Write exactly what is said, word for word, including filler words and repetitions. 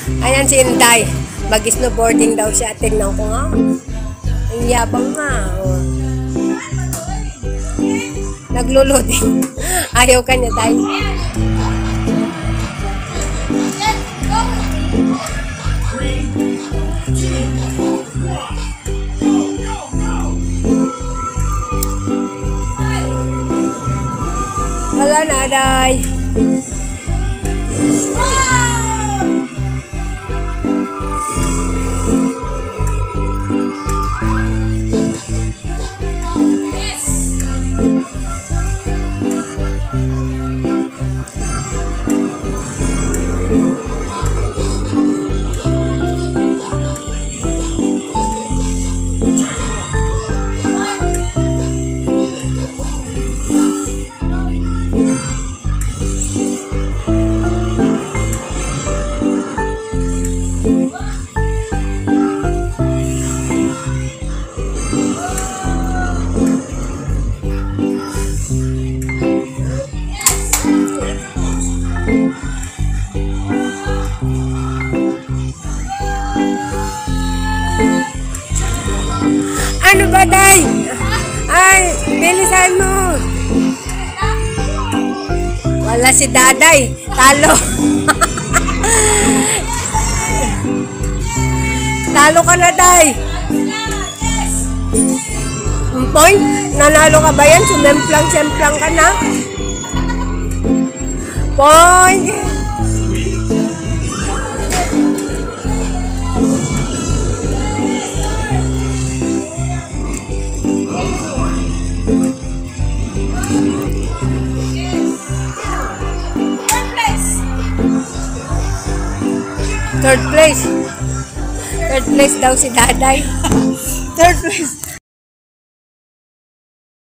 Ayan si Inday. Mag-snowboarding daw siya. Tingnan ko nga. Ang yabang nga. Oh. Nagluluding. Ayaw ka niya tayo. Wala na, Day. Ano ba, Day? Ay, bilisan mo. Wala si Daday. Talo. Talo ka na, Day. Point? Nanalo ka ba yan? Sumemplang-semplang ka na? Point! Third place. Third place daw si Daday. Third place.